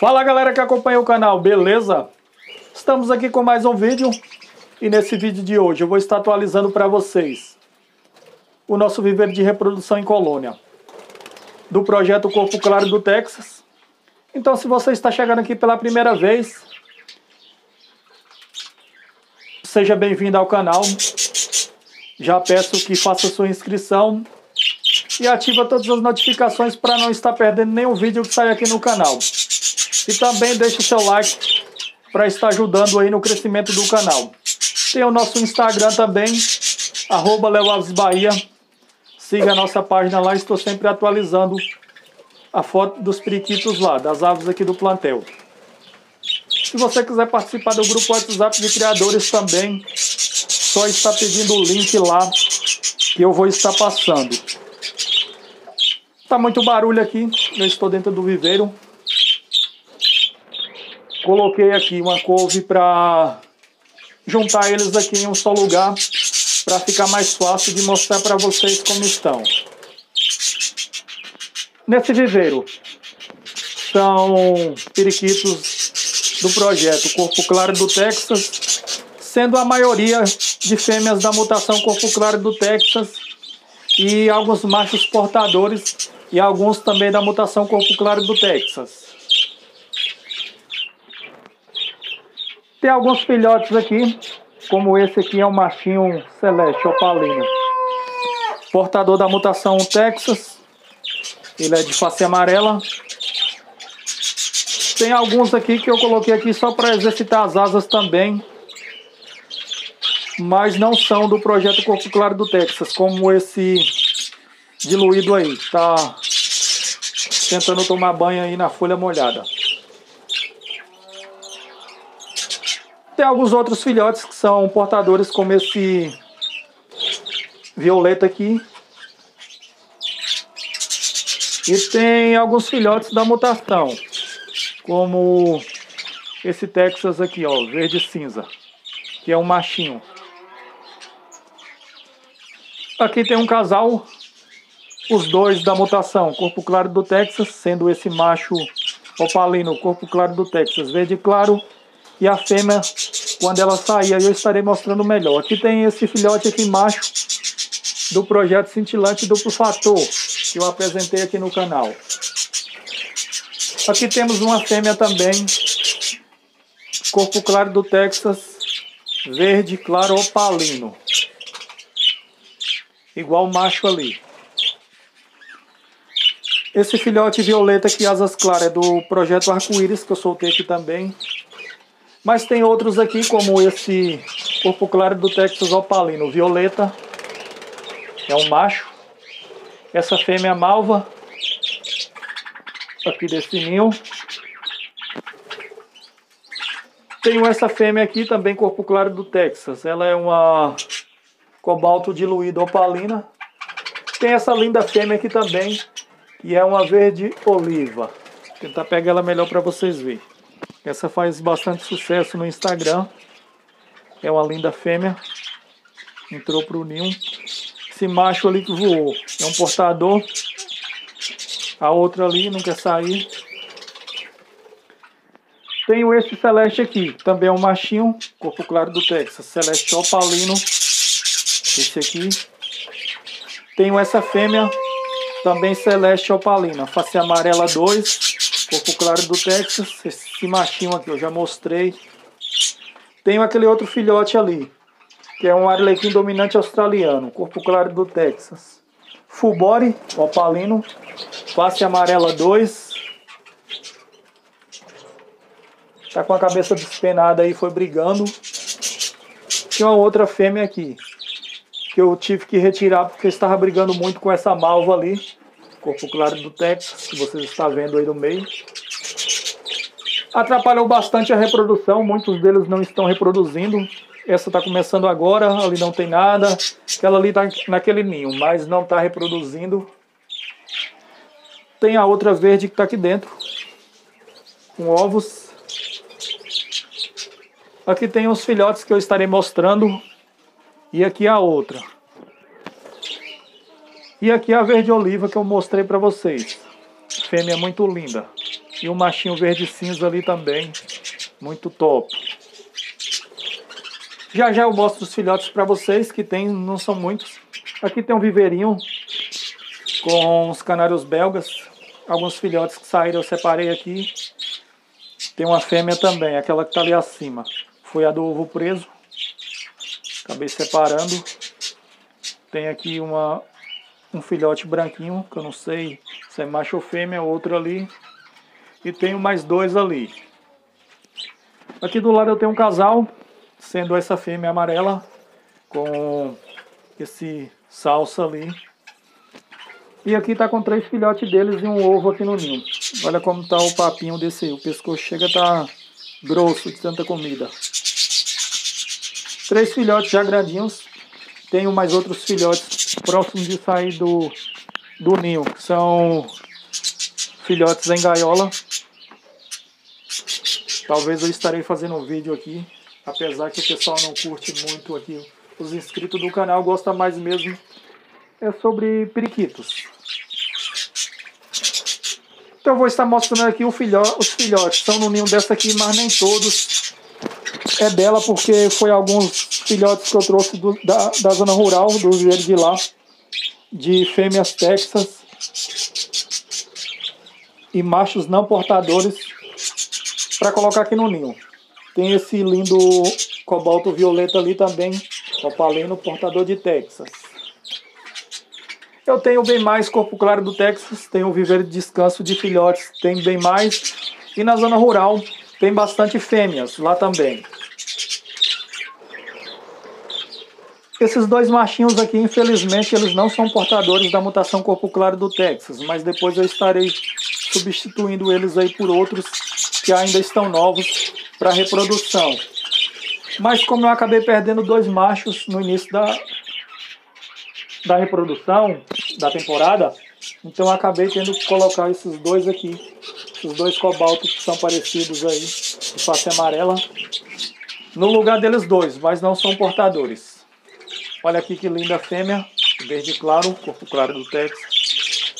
Fala galera que acompanha o canal, beleza? Estamos aqui com mais um vídeo e nesse vídeo de hoje eu vou estar atualizando para vocês o nosso viveiro de reprodução em colônia do projeto Corpo Claro do Texas. Então, se você está chegando aqui pela primeira vez, seja bem-vindo ao canal. Já peço que faça sua inscrição e ativa todas as notificações para não estar perdendo nenhum vídeo que sai aqui no canal. E também deixe o seu like para estar ajudando aí no crescimento do canal. Tem o nosso Instagram também, @LeoAvesBahia. Siga a nossa página lá, estou sempre atualizando a foto dos periquitos lá, das aves aqui do plantel. Se você quiser participar do grupo WhatsApp de criadores também, só está pedindo o link lá que eu vou estar passando. Tá muito barulho aqui, eu estou dentro do viveiro. Coloquei aqui uma couve para juntar eles aqui em um só lugar, para ficar mais fácil de mostrar para vocês como estão. Nesse viveiro são periquitos do projeto Corpo Claro do Texas, sendo a maioria de fêmeas da mutação Corpo Claro do Texas e alguns machos portadores e alguns também da mutação Corpo Claro do Texas. Tem alguns filhotes aqui, como esse aqui é um machinho celeste opalino, portador da mutação Texas. Ele é de face amarela. Tem alguns aqui que eu coloquei aqui só para exercitar as asas também, mas não são do projeto Corpo Claro do Texas, como esse diluído aí, tá tentando tomar banho aí na folha molhada. Tem alguns outros filhotes que são portadores, como esse violeta aqui. E tem alguns filhotes da mutação, como esse Texas aqui, ó, verde cinza, que é um machinho. Aqui tem um casal, os dois da mutação Corpo Claro do Texas, sendo esse macho opalino Corpo Claro do Texas verde claro, e a fêmea, quando ela sair, aí eu estarei mostrando melhor. Aqui tem esse filhote aqui macho do projeto Cintilante Duplo Fator, que eu apresentei aqui no canal. Aqui temos uma fêmea também, Corpo Claro do Texas, verde claro opalino, igual o macho ali. Esse filhote violeta aqui, asas claras, é do projeto Arco-Íris, que eu soltei aqui também. Mas tem outros aqui, como esse Corpo Claro do Texas opalino violeta, é um macho. Essa fêmea malva, aqui desse ninho. Tenho essa fêmea aqui também, Corpo Claro do Texas. Ela é uma cobalto diluído opalina. Tem essa linda fêmea aqui também, e é uma verde oliva. Vou tentar pegar ela melhor para vocês verem. Essa faz bastante sucesso no Instagram. É uma linda fêmea. Entrou para o ninho. Esse macho ali que voou é um portador. A outra ali não quer sair. Tenho esse celeste aqui. Também é um machinho. Corpo Claro do Texas. Celeste opalino. Esse aqui. Tenho essa fêmea. Também celeste opalina. Face amarela 2. Corpo Claro do Texas. Esse machinho aqui eu já mostrei. Tenho aquele outro filhote ali, que é um arlequim dominante australiano, Corpo Claro do Texas. Full body, opalino, face amarela 2. Tá com a cabeça despenada aí, foi brigando. Tinha uma outra fêmea aqui, que eu tive que retirar porque estava brigando muito com essa malva ali. Corpo Claro do Texas, que vocês estão vendo aí no meio. Atrapalhou bastante a reprodução, muitos deles não estão reproduzindo. Essa está começando agora, ali não tem nada. Aquela ali está naquele ninho, mas não está reproduzindo. Tem a outra verde que está aqui dentro, com ovos. Aqui tem os filhotes que eu estarei mostrando. E aqui a outra. E aqui a verde oliva que eu mostrei para vocês. Fêmea muito linda. E um machinho verde cinza ali também. Muito top. Já já eu mostro os filhotes para vocês, que tem, não são muitos. Aqui tem um viveirinho com os canários belgas. Alguns filhotes que saíram eu separei aqui. Tem uma fêmea também, aquela que está ali acima. Foi a do ovo preso. Acabei separando. Tem aqui um filhote branquinho, que eu não sei se é macho ou fêmea, outro ali. E tenho mais dois ali. Aqui do lado eu tenho um casal, sendo essa fêmea amarela, com esse salsa ali. E aqui tá com 3 filhotes deles e um ovo aqui no ninho. Olha como tá o papinho desse aí. O pescoço chega a tá grosso de tanta comida. 3 filhotes já grandinhos. Tenho mais outros filhotes próximos de sair do ninho, que são filhotes em gaiola. Talvez eu estarei fazendo um vídeo aqui, apesar que o pessoal não curte muito aqui. Os inscritos do canal gostam mais mesmo é sobre periquitos. Então eu vou estar mostrando aqui os filhotes. São no ninho dessa aqui, mas nem todos. É dela porque foi alguns filhotes que eu trouxe da zona rural, do viveiro de lá, de fêmeas Texas e machos não portadores, para colocar aqui no ninho. Tem esse lindo cobalto violeta ali também, opalino, portador de Texas. Eu tenho bem mais corpo claro do Texas, tenho o viveiro de descanso de filhotes, tem bem mais. E na zona rural tem bastante fêmeas lá também. Esses 2 machinhos aqui, infelizmente, eles não são portadores da mutação corpo claro do Texas, mas depois eu estarei substituindo eles aí por outros que ainda estão novos para reprodução. Mas como eu acabei perdendo 2 machos no início da reprodução, da temporada, então eu acabei tendo que colocar esses 2 aqui, esses 2 cobaltos que são parecidos aí, de face amarela, no lugar deles 2, mas não são portadores. Olha aqui que linda fêmea, verde claro, corpo claro do Texas.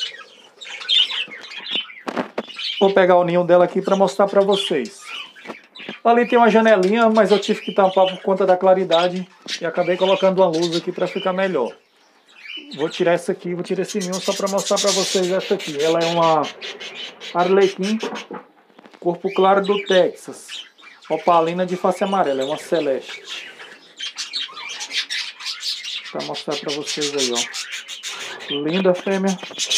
Vou pegar o ninho dela aqui para mostrar para vocês. Ali tem uma janelinha, mas eu tive que tampar por conta da claridade e acabei colocando uma luz aqui para ficar melhor. Vou tirar essa aqui, vou tirar esse ninho só para mostrar para vocês essa aqui. Ela é uma Arlequim, corpo claro do Texas, opalina de face amarela, é uma celeste. Para mostrar para vocês aí, ó. Linda fêmea.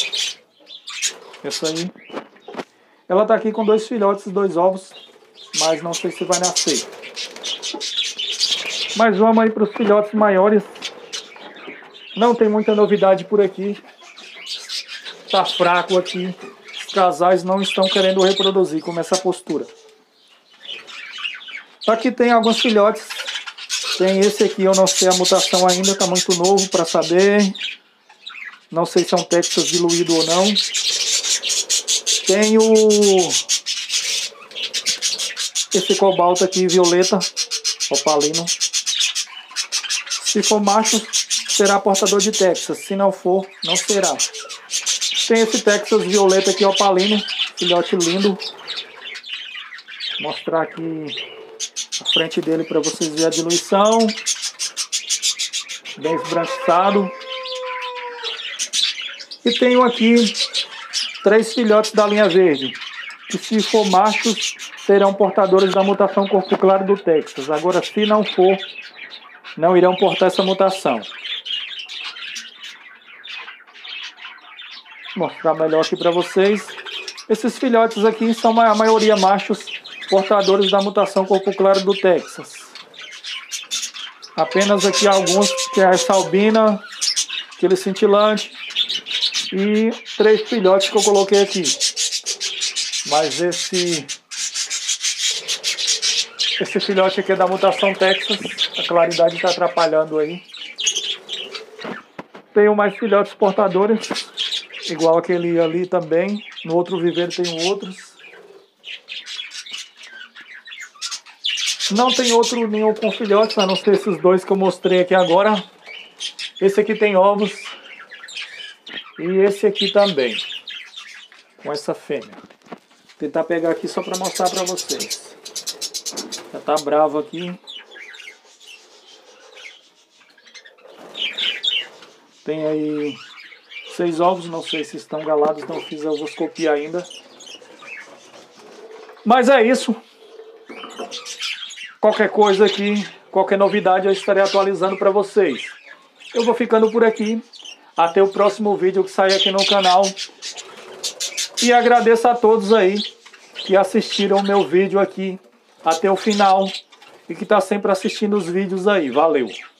Essa aí. Ela tá aqui com 2 filhotes, 2 ovos, mas não sei se vai nascer. Mas vamos aí para os filhotes maiores. Não tem muita novidade por aqui. Tá fraco aqui. Os casais não estão querendo reproduzir com essa postura. Aqui tem alguns filhotes. Tem esse aqui, eu não sei a mutação ainda, está muito novo para saber. Não sei se é um Texas diluído ou não. Tem esse cobalto aqui, violeta, opalino. Se for macho, será portador de Texas. Se não for, não será. Tem esse Texas violeta aqui, opalino, filhote lindo. Vou mostrar aqui a frente dele para vocês verem a diluição. Bem esbranquiçado. E tenho aqui 3 filhotes da linha verde, que se for machos, serão portadores da mutação corpo claro do Texas. Agora, se não for, não irão portar essa mutação. Vou mostrar melhor aqui para vocês. Esses filhotes aqui são a maioria machos, portadores da mutação corpo claro do Texas. Apenas aqui alguns, que é essa albina, aquele cintilante, e 3 filhotes que eu coloquei aqui. Mas esse filhote aqui é da mutação Texas, a claridade está atrapalhando aí. Tenho mais filhotes portadores, igual aquele ali também. No outro viveiro tenho outros. Não tem outro ninho com filhotes, a não ser esses 2 que eu mostrei aqui agora. Esse aqui tem ovos. E esse aqui também, com essa fêmea. Tentar pegar aqui só para mostrar para vocês. Já tá bravo aqui. Tem aí 6 ovos, não sei se estão galados, não fiz a ovoscopia ainda. Mas é isso. Qualquer coisa aqui, qualquer novidade eu estarei atualizando para vocês. Eu vou ficando por aqui. Até o próximo vídeo que sair aqui no canal. E agradeço a todos aí que assistiram o meu vídeo aqui até o final. E que está sempre assistindo os vídeos aí. Valeu!